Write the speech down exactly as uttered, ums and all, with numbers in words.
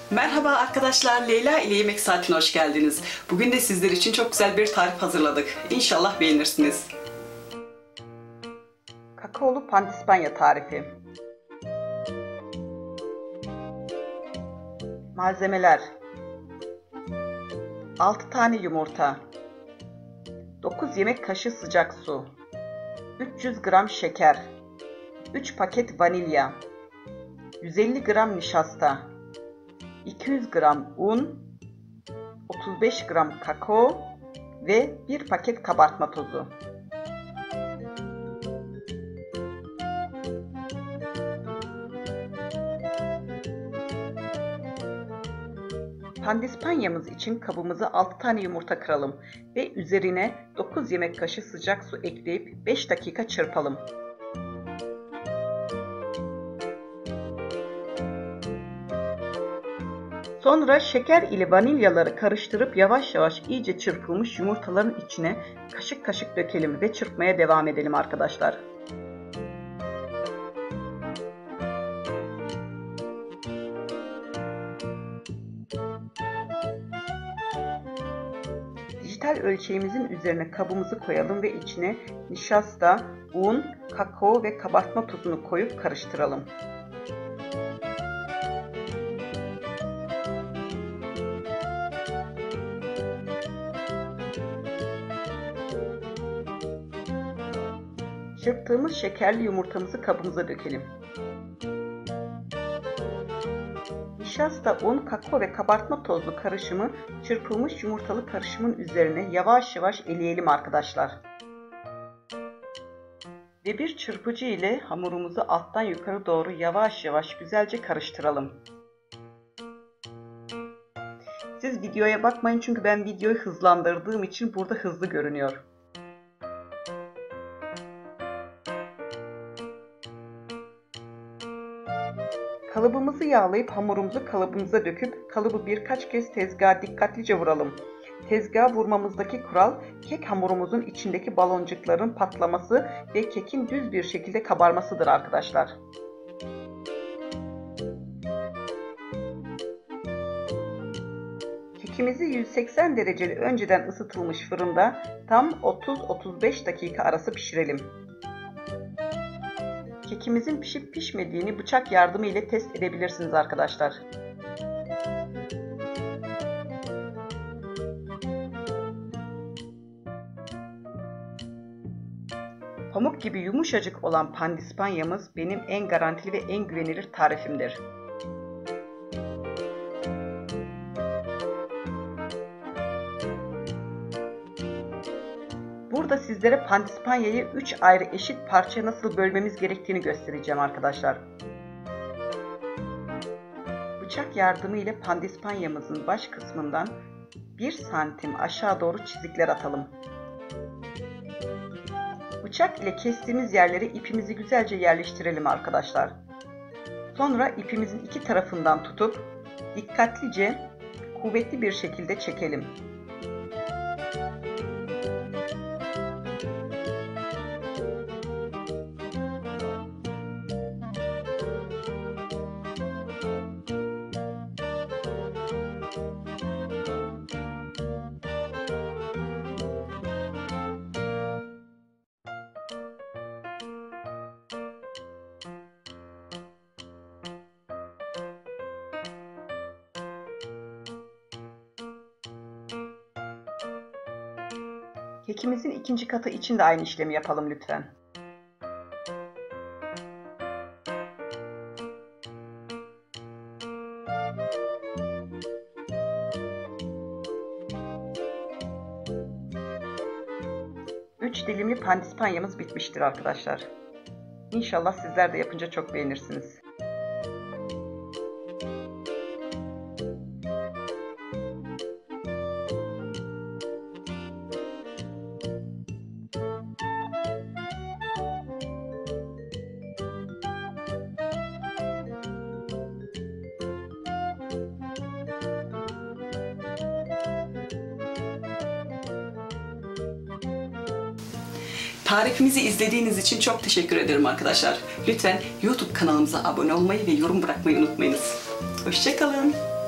Merhaba arkadaşlar, Leyla ile Yemek Saatine hoş geldiniz. Bugün de sizler için çok güzel bir tarif hazırladık. İnşallah beğenirsiniz. Kakaolu pandispanya tarifi. Malzemeler: altı tane yumurta, dokuz yemek kaşığı sıcak su, üç yüz gram şeker, üç paket vanilya, yüz elli gram nişasta, iki yüz gram un, otuz beş gram kakao ve bir paket kabartma tozu. Pandispanyamız için kabımıza altı tane yumurta kıralım ve üzerine dokuz yemek kaşığı sıcak su ekleyip beş dakika çırpalım. Sonra şeker ile vanilyaları karıştırıp yavaş yavaş iyice çırpılmış yumurtaların içine kaşık kaşık dökelim ve çırpmaya devam edelim arkadaşlar. Dijital ölçeğimizin üzerine kabımızı koyalım ve içine nişasta, un, kakao ve kabartma tozunu koyup karıştıralım. Çırptığımız şekerli yumurtamızı kabımıza dökelim. Nişasta, un, kakao ve kabartma tozlu karışımı çırpılmış yumurtalı karışımın üzerine yavaş yavaş eleyelim arkadaşlar. Ve bir çırpıcı ile hamurumuzu alttan yukarı doğru yavaş yavaş güzelce karıştıralım. Siz videoya bakmayın çünkü ben videoyu hızlandırdığım için burada hızlı görünüyor. Kalıbımızı yağlayıp hamurumuzu kalıbımıza döküp kalıbı birkaç kez tezgaha dikkatlice vuralım. Tezgaha vurmamızdaki kural kek hamurumuzun içindeki baloncukların patlaması ve kekin düz bir şekilde kabarmasıdır arkadaşlar. Kekimizi yüz seksen dereceli önceden ısıtılmış fırında tam otuz otuz beş dakika arası pişirelim. Kekimizin pişip pişmediğini bıçak yardımı ile test edebilirsiniz arkadaşlar. Pamuk gibi yumuşacık olan pandispanyamız benim en garantili ve en güvenilir tarifimdir. Burada sizlere pandispanyayı üç ayrı eşit parçaya nasıl bölmemiz gerektiğini göstereceğim arkadaşlar. Bıçak yardımı ile pandispanyamızın baş kısmından bir santim aşağı doğru çizikler atalım. Bıçak ile kestiğimiz yerlere ipimizi güzelce yerleştirelim arkadaşlar. Sonra ipimizin iki tarafından tutup dikkatlice, kuvvetli bir şekilde çekelim. Kekimizin ikinci katı için de aynı işlemi yapalım lütfen. üç dilimli pandispanyamız bitmiştir arkadaşlar. İnşallah sizler de yapınca çok beğenirsiniz. Tarifimizi izlediğiniz için çok teşekkür ederim arkadaşlar. Lütfen YouTube kanalımıza abone olmayı ve yorum bırakmayı unutmayınız. Hoşça kalın.